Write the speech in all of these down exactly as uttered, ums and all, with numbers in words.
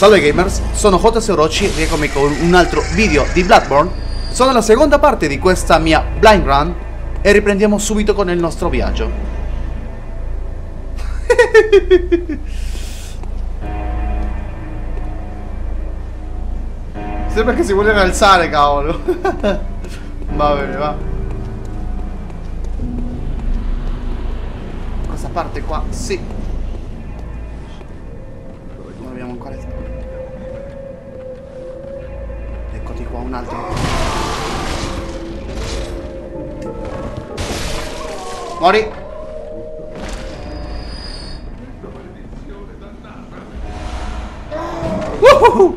Salve gamers, sono J S Orochi, rieccomi con un altro video di Bloodborne. Sono alla seconda parte di questa mia blind run e riprendiamo subito con il nostro viaggio. Sembra che si vuole alzare, cavolo. Va bene, va. Questa parte qua, sì. Non abbiamo ancora... Eccoti qua, un altro. Mori. Woohoo!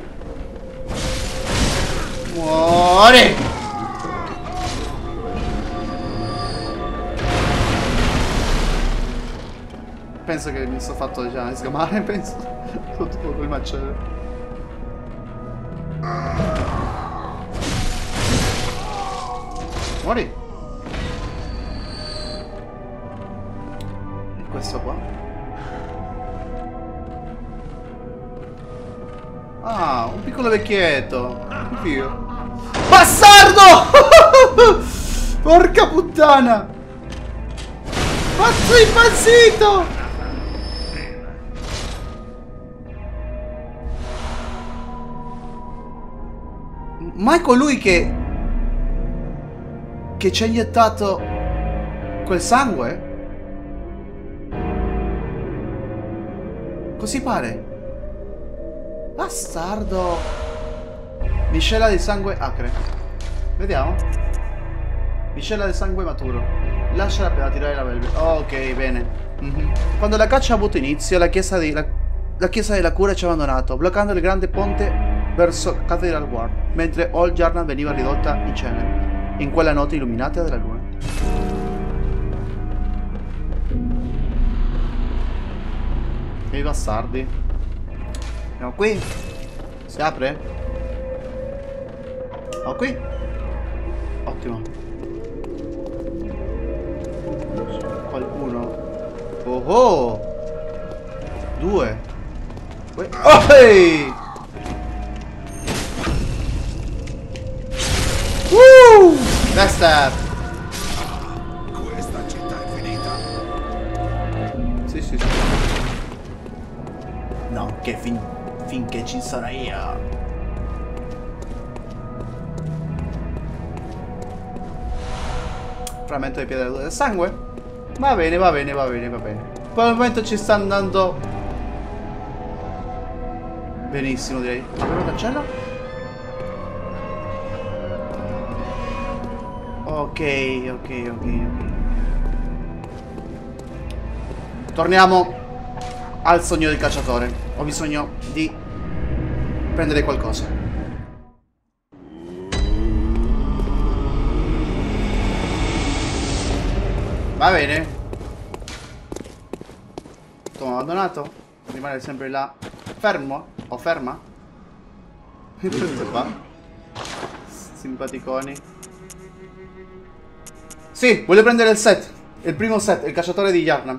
Muori! Penso che mi sono fatto già sgamare, penso. Sotto quel macello. Muori! E questo qua? Ah, un piccolo vecchietto. Figo. Bastardo! Porca puttana! Pazzo impazzito! Ma è colui che... che ci ha iniettato quel sangue? Così pare. Bastardo! Miscela di sangue acre. Vediamo. Miscela di sangue maturo. Lasciala per attirare la belve. Ok, bene. Mm-hmm. Quando la caccia ha avuto inizio, la chiesa, di, la, la chiesa della cura ci ha abbandonato, bloccando il grande ponte verso Cathedral Ward, mentre Old Yarnam veniva ridotta in cenere, in quella notte illuminata dalla luna. Che bastardi. Andiamo qui. Si apre? Oh, qui? Ottimo. Qualcuno. Oh oh! Due. Oh hey! Woo! Basta! Questa città è finita. Sì, sì, sì. No, che fin finché ci sarò io. Frammento di pietra del sangue. Va bene, va bene, va bene, va bene. Per il momento ci sta andando benissimo, direi. Apro la cancella? Ok, ok, ok, ok. Torniamo al sogno del cacciatore. Ho bisogno di prendere qualcosa. Va bene. Tomo abbandonato. Rimane sempre là. Fermo? O ferma? Questo qua. Simpaticoni. Sì, voglio prendere il set. Il primo set, il cacciatore di Yarnam.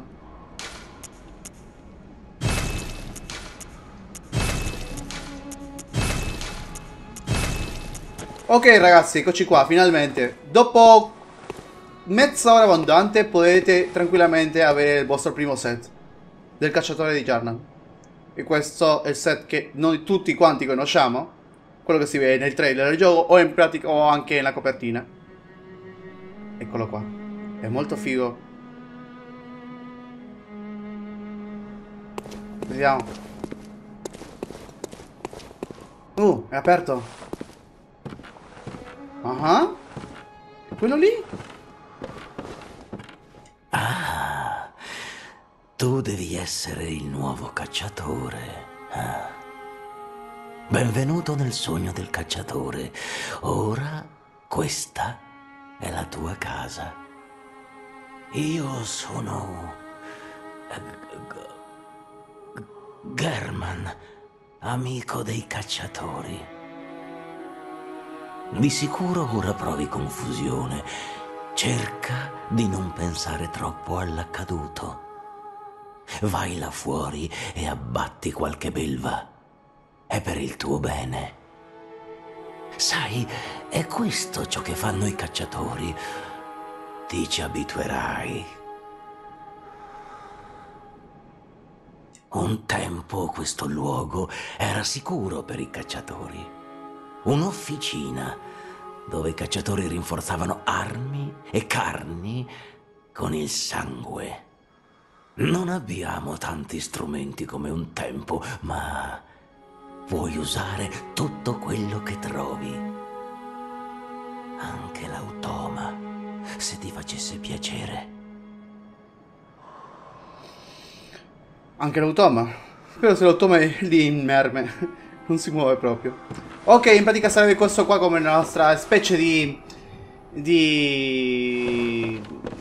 Ok ragazzi, eccoci qua, finalmente. Dopo mezz'ora abbondante potete tranquillamente avere il vostro primo set del cacciatore di Yarnam. E questo è il set che noi tutti quanti conosciamo. Quello che si vede nel trailer del gioco o in pratica o anche nella copertina. Eccolo qua. È molto figo. Vediamo. Uh, è aperto. Ah, uh-huh. Quello lì? Ah, tu devi essere il nuovo cacciatore. Ah. Benvenuto nel sogno del cacciatore. Ora questa è la tua casa. Io sono Gehrman, amico dei cacciatori. Di sicuro ora provi confusione. Cerca di non pensare troppo all'accaduto. Vai là fuori e abbatti qualche belva. è per il tuo bene. Sai, è questo ciò che fanno i cacciatori. Ti ci abituerai. Un tempo questo luogo era sicuro per i cacciatori. Un'officina dove i cacciatori rinforzavano armi e carni con il sangue. Non abbiamo tanti strumenti come un tempo, ma puoi usare tutto quello che trovi. Anche l'automa, se ti facesse piacere. Anche l'automa? Però se l'automa è lì immerme, non si muove proprio. Ok, in pratica sarebbe questo qua come la nostra specie di... Di...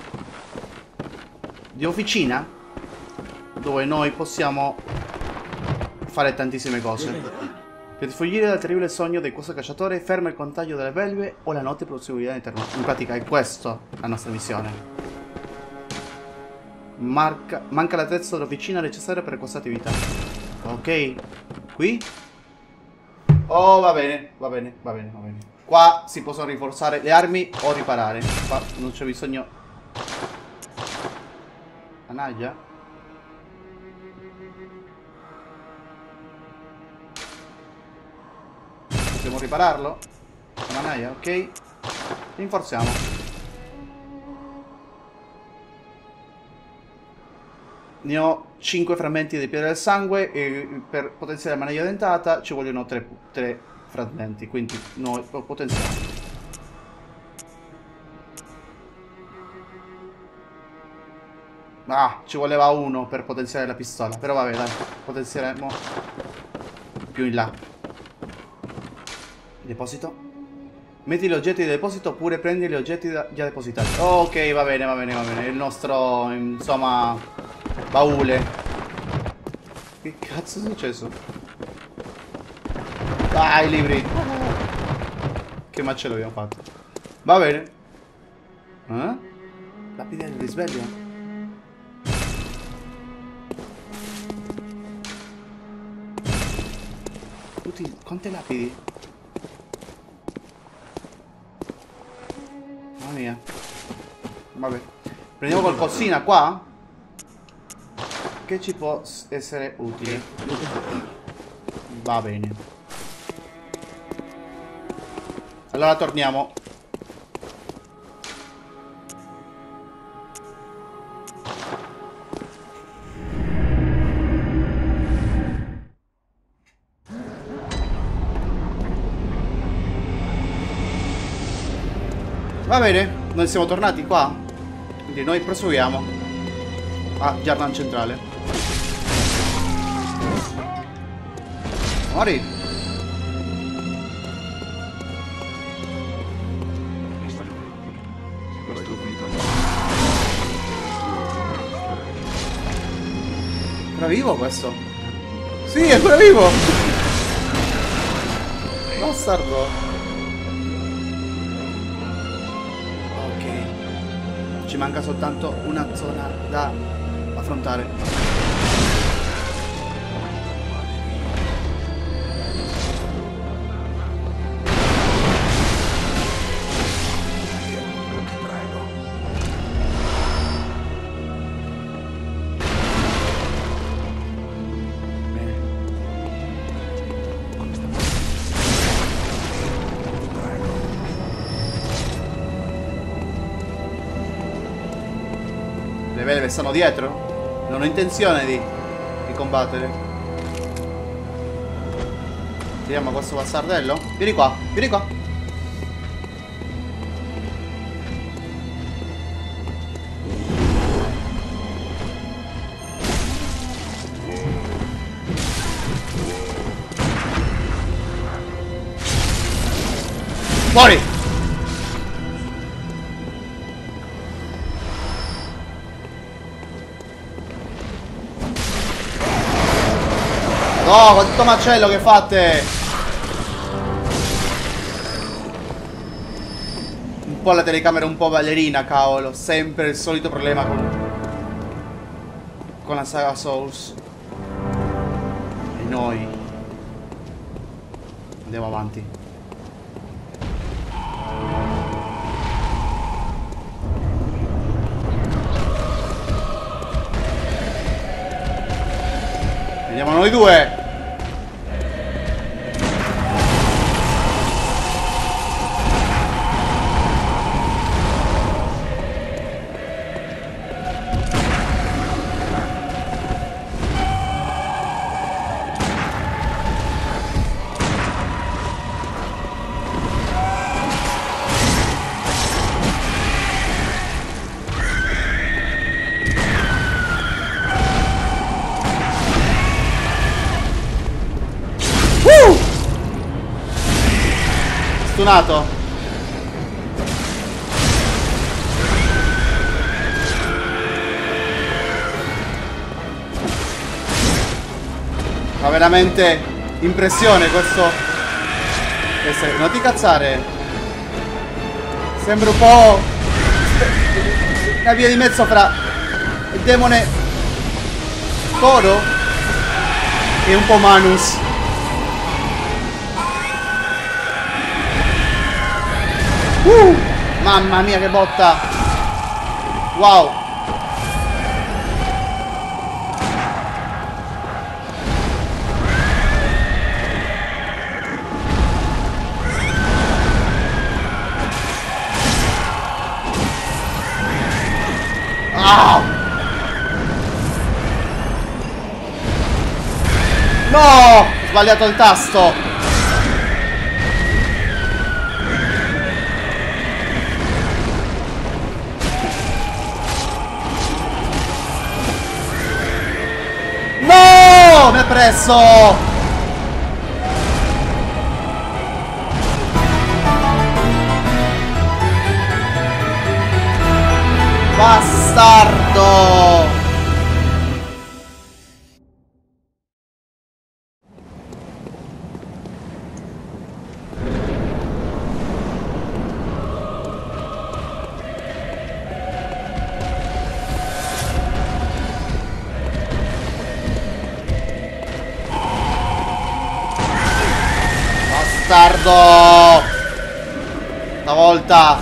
Di officina, dove noi possiamo fare tantissime cose. Per sfuggire dal terribile sogno di questo cacciatore, ferma il contagio delle belve o la notte proseguirà all'interno. In pratica è questa la nostra missione. Marca, manca l'attrezzo dell'officina necessaria per questa attività. Ok. Qui? Oh, va bene, va bene, va bene, va bene. Qua si possono rinforzare le armi o riparare. Qua non c'è bisogno. Anaglia? Possiamo ripararlo? Con anaglia, ok. Rinforziamo. Ne ho cinque frammenti di pietra del sangue e per potenziare la maniglia dentata ci vogliono tre frammenti, quindi noi lo potenziamo. Ah, ci voleva uno per potenziare la pistola, però vabbè, dai, potenzieremo più in là. Deposito. Metti gli oggetti di deposito oppure prendi gli oggetti da, già depositati. Oh, ok, va bene, va bene, va bene. Il nostro, insomma, baule. Che cazzo è successo? Dai, libri. Che macello abbiamo fatto. Va bene. Eh? Lapide del risveglio. Tutti, quante lapidi? Mamma mia. Vabbè. Prendiamo qualcosina qua che ci può essere utile. Va bene. Allora torniamo. Va bene, noi siamo tornati qua. Quindi noi proseguiamo a Jarlan Centrale. Mori. È ancora vivo questo? Sì, è ancora vivo! Bastardo! Ci manca soltanto una zona da affrontare. Le belve stanno dietro? Non ho intenzione di, di combattere. Tiriamo questo bastardello. Vieni qua, vieni qua. Muori! No, quanto macello che fate! Un po' la telecamera un po' ballerina, cavolo. Sempre il solito problema con, con la saga Souls. E noi Andiamo avanti. Vediamo noi due. Stunato. Fa veramente impressione questo essere. Non ti cazzare. Sembra un po' una via di mezzo fra il demone Toro e un po' Manus. Uh, mamma mia che botta. Wow. Ah. No, ho sbagliato il tasto. No! Mi ha preso! Bastardo! Bastardo! Stavolta!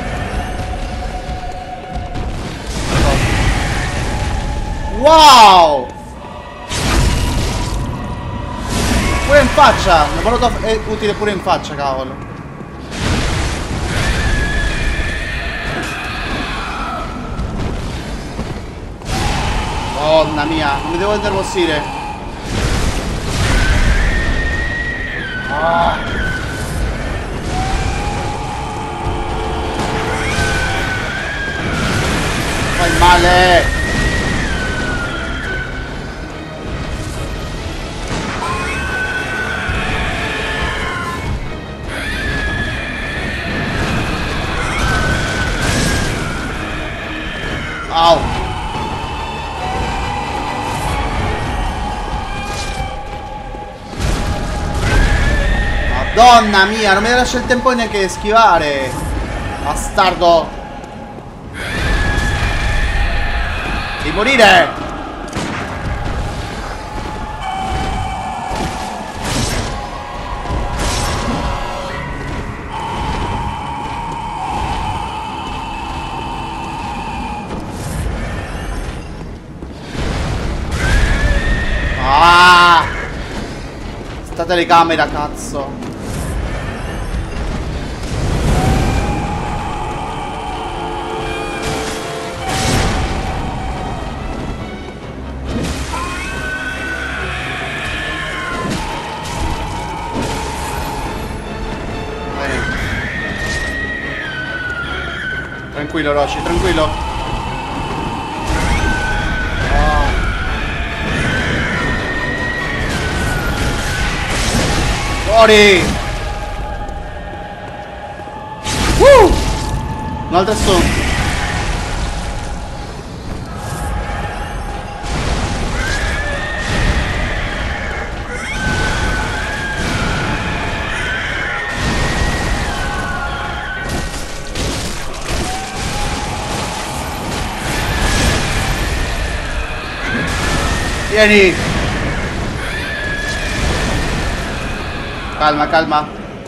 Wow! Pure in faccia! Una valuta è utile pure in faccia, cavolo. Madonna mia, non mi devo innervosire. Ah. Fai male! Au! Madonna mia, non mi lascia il tempo neanche di schivare! Bastardo! Di morire! Ah! Sta telecamera, cazzo! Tranquillo, Roshi, tranquillo. Oh. Fuori! Uh! Un'altra stone. Vieni! Calma, calma.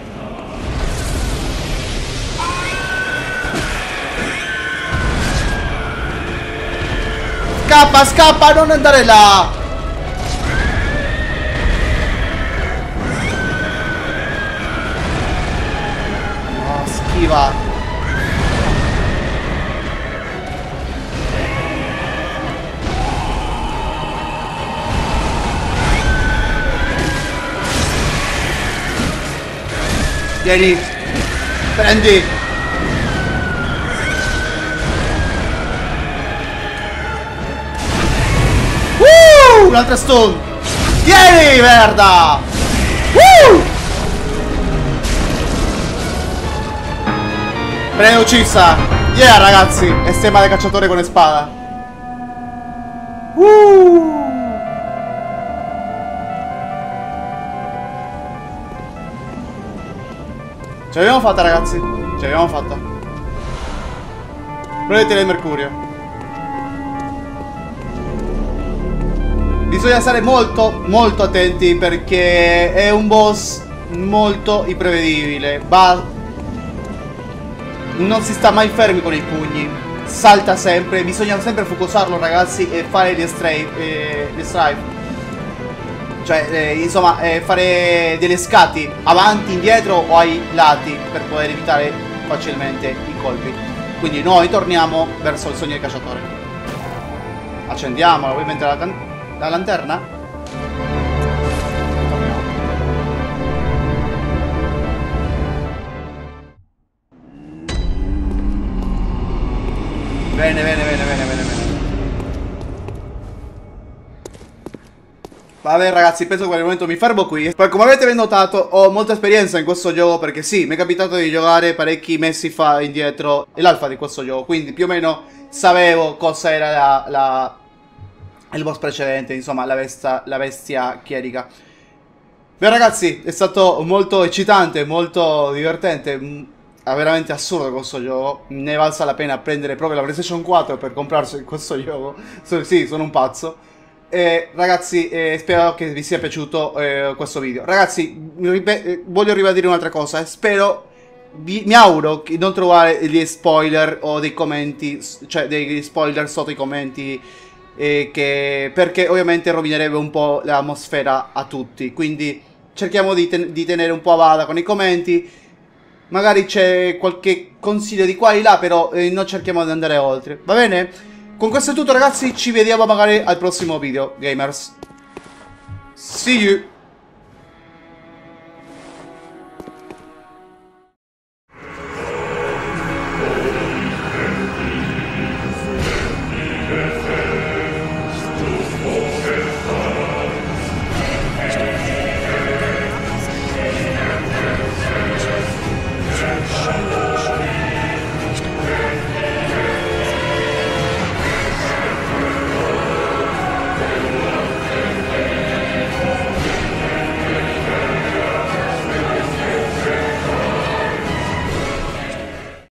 Scappa, scappa, non andare là. Oh, schiva. Vieni. Prendi. Uh, un'altra stun. Vieni, merda. Uh. Prende uccisa. Yeah, ragazzi. Estrema del cacciatore con spada. Uh. Ce l'abbiamo fatta, ragazzi. Ce l'abbiamo fatta. Prendete il mercurio. Bisogna stare molto, molto attenti perché è un boss molto imprevedibile. Va... Non si sta mai fermi con i pugni. Salta sempre. Bisogna sempre focusarlo, ragazzi, e fare gli strafe. Eh, gli strafe. Cioè, eh, insomma, eh, fare delle scatti avanti, indietro o ai lati per poter evitare facilmente i colpi. Quindi noi torniamo verso il sogno del cacciatore. Accendiamola, ovviamente la, la lanterna. Bene, bene, bene, bene, bene, bene. Vabbè, ragazzi, penso che per il momento mi fermo qui. Poi, come avete ben notato, ho molta esperienza in questo gioco perché sì, mi è capitato di giocare parecchi mesi fa indietro l'alfa di questo gioco. Quindi più o meno sapevo cosa era la, la, il boss precedente, insomma, la bestia, la bestia chierica. Beh, ragazzi, è stato molto eccitante, molto divertente. È veramente assurdo questo gioco. Ne è valsa la pena prendere proprio la PlayStation quattro per comprarsi questo gioco. So, sì, sono un pazzo. Eh, ragazzi, eh, spero che vi sia piaciuto eh, questo video. Ragazzi, eh, voglio ribadire un'altra cosa. Spero, vi, mi auguro di non trovare degli spoiler o dei commenti, cioè degli spoiler sotto i commenti, eh, che, perché ovviamente rovinerebbe un po' l'atmosfera a tutti. Quindi cerchiamo di, ten di tenere un po' a bada con i commenti. Magari c'è qualche consiglio di qua e di là, però eh, non cerchiamo di andare oltre. Va bene? Con questo è tutto, ragazzi, ci vediamo magari al prossimo video, gamers. See you!